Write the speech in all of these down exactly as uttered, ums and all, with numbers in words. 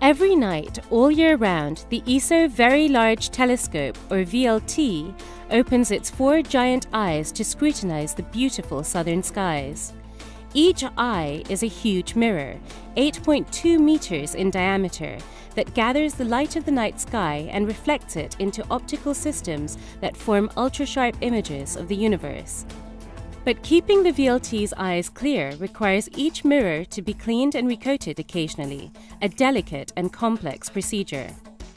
Every night, all year round, the E S O Very Large Telescope, or V L T, opens its four giant eyes to scrutinize the beautiful southern skies. Each eye is a huge mirror, eight point two meters in diameter, that gathers the light of the night sky and reflects it into optical systems that form ultra-sharp images of the universe. But keeping the V L T's eyes clear requires each mirror to be cleaned and recoated occasionally, a delicate and complex procedure.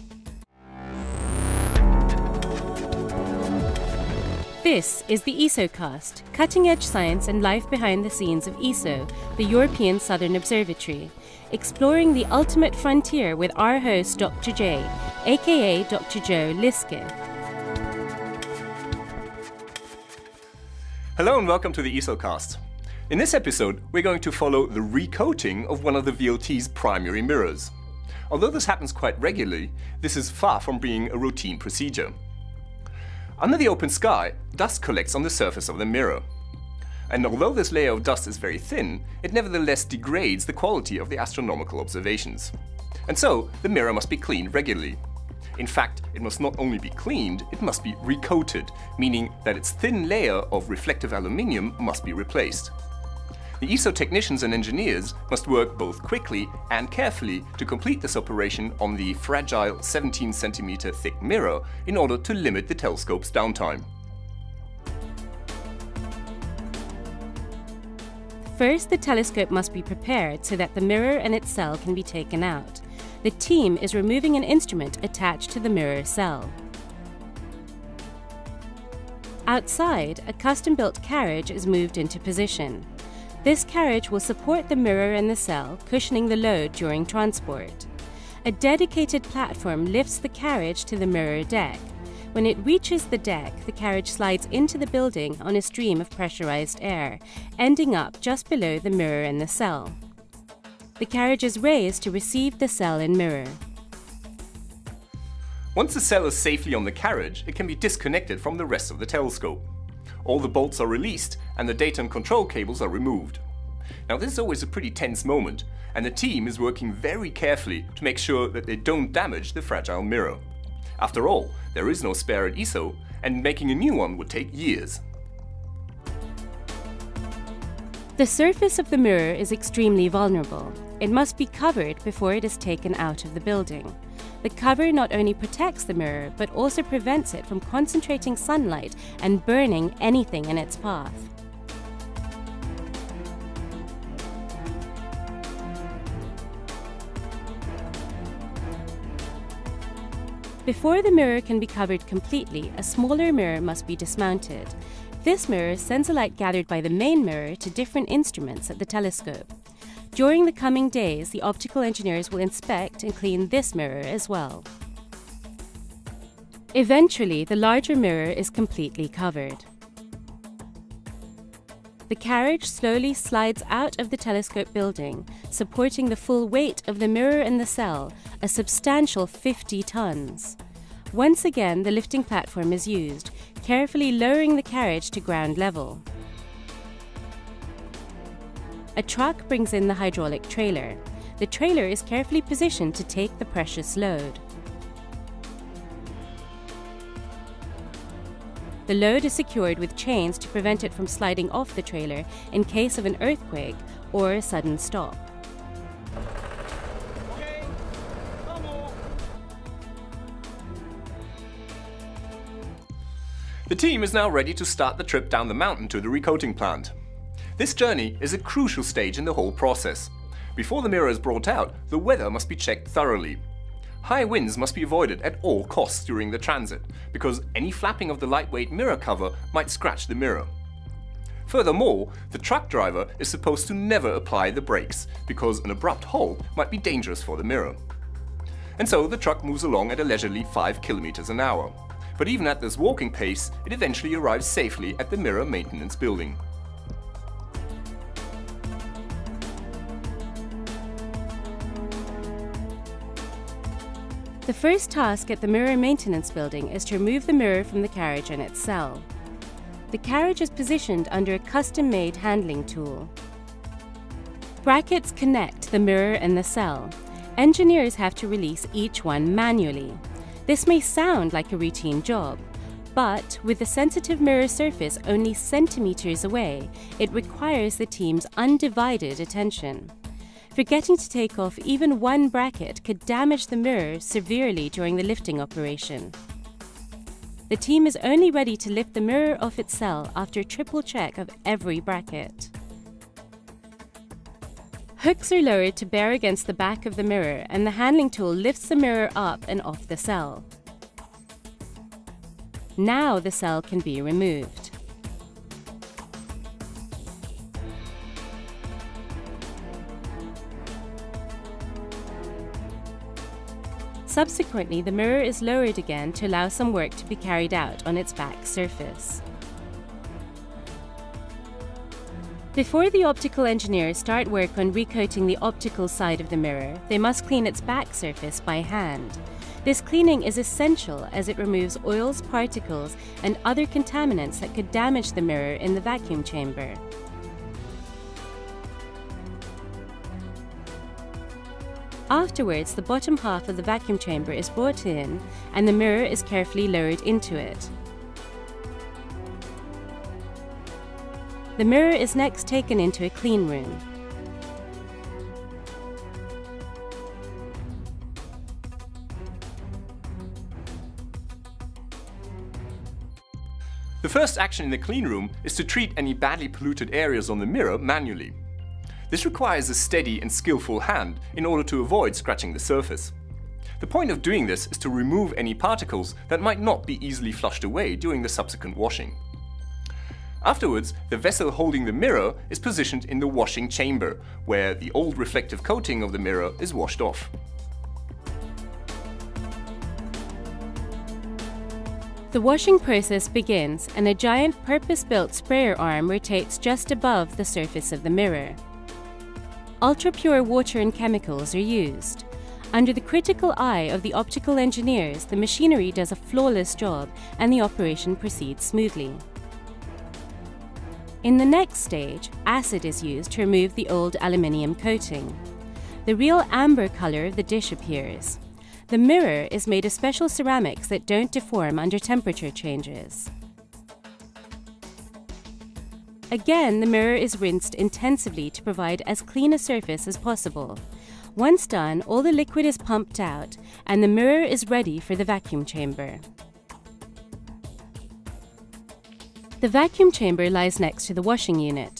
This is the ESOcast, cutting-edge science and life behind the scenes of E S O, the European Southern Observatory, exploring the ultimate frontier with our host Doctor J, aka Doctor Joe Liske. Hello and welcome to the ESOcast. In this episode, we're going to follow the recoating of one of the V L T's primary mirrors. Although this happens quite regularly, this is far from being a routine procedure. Under the open sky, dust collects on the surface of the mirror. And although this layer of dust is very thin, it nevertheless degrades the quality of the astronomical observations. And so, the mirror must be cleaned regularly. In fact, it must not only be cleaned, it must be recoated, meaning that its thin layer of reflective aluminium must be replaced. The E S O technicians and engineers must work both quickly and carefully to complete this operation on the fragile seventeen centimeter thick mirror in order to limit the telescope's downtime. First, the telescope must be prepared so that the mirror and its cell can be taken out. The team is removing an instrument attached to the mirror cell. Outside, a custom-built carriage is moved into position. This carriage will support the mirror and the cell, cushioning the load during transport. A dedicated platform lifts the carriage to the mirror deck. When it reaches the deck, the carriage slides into the building on a stream of pressurized air, ending up just below the mirror and the cell. The carriage is raised to receive the cell and mirror. Once the cell is safely on the carriage, it can be disconnected from the rest of the telescope. All the bolts are released and the data and control cables are removed. Now this is always a pretty tense moment, and the team is working very carefully to make sure that they don't damage the fragile mirror. After all, there is no spare at E S O, and making a new one would take years. The surface of the mirror is extremely vulnerable. It must be covered before it is taken out of the building. The cover not only protects the mirror, but also prevents it from concentrating sunlight and burning anything in its path. Before the mirror can be covered completely, a smaller mirror must be dismounted. This mirror sends the light gathered by the main mirror to different instruments at the telescope. During the coming days, the optical engineers will inspect and clean this mirror as well. Eventually, the larger mirror is completely covered. The carriage slowly slides out of the telescope building, supporting the full weight of the mirror and the cell, a substantial fifty tons. Once again, the lifting platform is used, carefully lowering the carriage to ground level. A truck brings in the hydraulic trailer. The trailer is carefully positioned to take the precious load. The load is secured with chains to prevent it from sliding off the trailer in case of an earthquake or a sudden stop. The team is now ready to start the trip down the mountain to the recoating plant. This journey is a crucial stage in the whole process. Before the mirror is brought out, the weather must be checked thoroughly. High winds must be avoided at all costs during the transit, because any flapping of the lightweight mirror cover might scratch the mirror. Furthermore, the truck driver is supposed to never apply the brakes, because an abrupt halt might be dangerous for the mirror. And so the truck moves along at a leisurely five kilometers an hour. But even at this walking pace, it eventually arrives safely at the mirror maintenance building. The first task at the mirror maintenance building is to remove the mirror from the carriage and its cell. The carriage is positioned under a custom-made handling tool. Brackets connect the mirror and the cell. Engineers have to release each one manually. This may sound like a routine job, but with the sensitive mirror surface only centimeters away, it requires the team's undivided attention. Forgetting to take off even one bracket could damage the mirror severely during the lifting operation. The team is only ready to lift the mirror off its cell after a triple check of every bracket. Hooks are lowered to bear against the back of the mirror, and the handling tool lifts the mirror up and off the cell. Now the cell can be removed. Subsequently, the mirror is lowered again to allow some work to be carried out on its back surface. Before the optical engineers start work on recoating the optical side of the mirror, they must clean its back surface by hand. This cleaning is essential as it removes oils, particles, and other contaminants that could damage the mirror in the vacuum chamber. Afterwards, the bottom half of the vacuum chamber is brought in and the mirror is carefully lowered into it. The mirror is next taken into a clean room. The first action in the clean room is to treat any badly polluted areas on the mirror manually. This requires a steady and skillful hand in order to avoid scratching the surface. The point of doing this is to remove any particles that might not be easily flushed away during the subsequent washing. Afterwards, the vessel holding the mirror is positioned in the washing chamber, where the old reflective coating of the mirror is washed off. The washing process begins and a giant purpose-built sprayer arm rotates just above the surface of the mirror. Ultra-pure water and chemicals are used. Under the critical eye of the optical engineers, the machinery does a flawless job and the operation proceeds smoothly. In the next stage, acid is used to remove the old aluminium coating. The real amber color of the dish appears. The mirror is made of special ceramics that don't deform under temperature changes. Again, the mirror is rinsed intensively to provide as clean a surface as possible. Once done, all the liquid is pumped out and the mirror is ready for the vacuum chamber. The vacuum chamber lies next to the washing unit.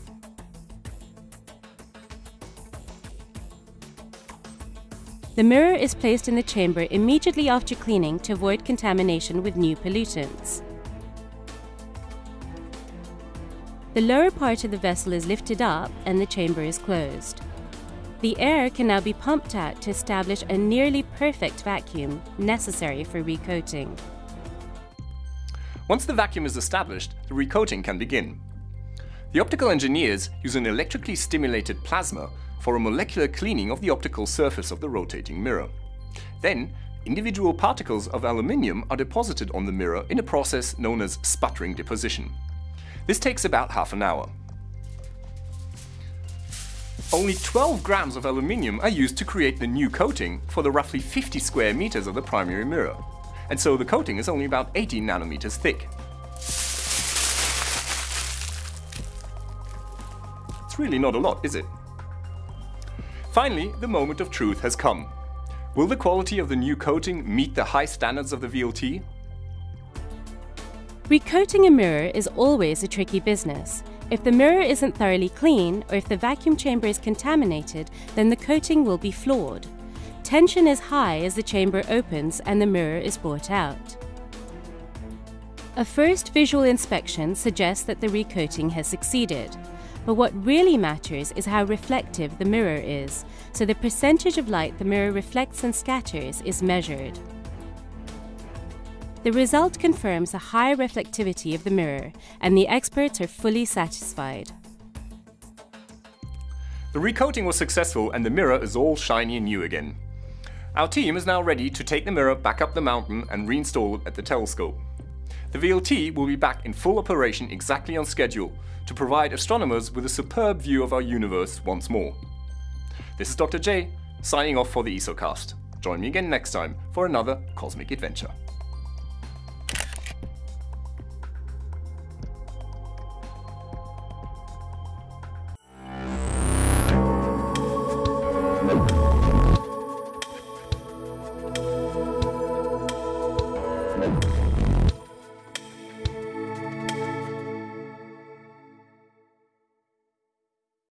The mirror is placed in the chamber immediately after cleaning to avoid contamination with new pollutants. The lower part of the vessel is lifted up and the chamber is closed. The air can now be pumped out to establish a nearly perfect vacuum necessary for recoating. Once the vacuum is established, the recoating can begin. The optical engineers use an electrically stimulated plasma for a molecular cleaning of the optical surface of the rotating mirror. Then, individual particles of aluminium are deposited on the mirror in a process known as sputtering deposition. This takes about half an hour. Only twelve grams of aluminium are used to create the new coating for the roughly fifty square meters of the primary mirror, and so the coating is only about eighteen nanometers thick. It's really not a lot, is it? Finally, the moment of truth has come. Will the quality of the new coating meet the high standards of the V L T? Recoating a mirror is always a tricky business. If the mirror isn't thoroughly clean, or if the vacuum chamber is contaminated, then the coating will be flawed. Tension is high as the chamber opens and the mirror is brought out. A first visual inspection suggests that the recoating has succeeded. But what really matters is how reflective the mirror is, so the percentage of light the mirror reflects and scatters is measured. The result confirms a high reflectivity of the mirror, and the experts are fully satisfied. The recoating was successful and the mirror is all shiny and new again. Our team is now ready to take the mirror back up the mountain and reinstall it at the telescope. The V L T will be back in full operation exactly on schedule to provide astronomers with a superb view of our universe once more. This is Doctor J, signing off for the ESOcast. Join me again next time for another cosmic adventure. Thank you.